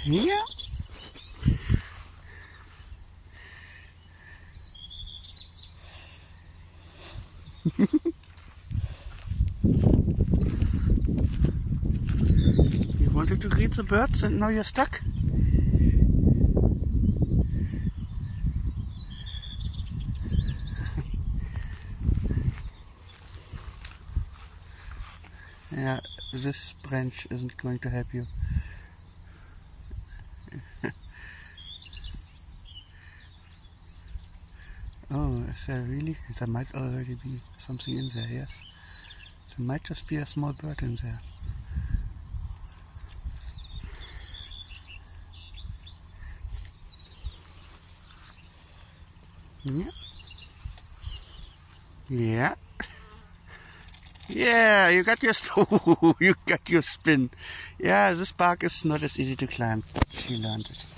Yeah. You wanted to greet the birds and now you're stuck? Yeah, this branch isn't going to help you. Oh, is there really? There might already be something in there, yes. There might just be a small bird in there. Yeah. Yeah. Yeah, you got your you got your spin. Yeah, this bark is not as easy to climb. She learned it.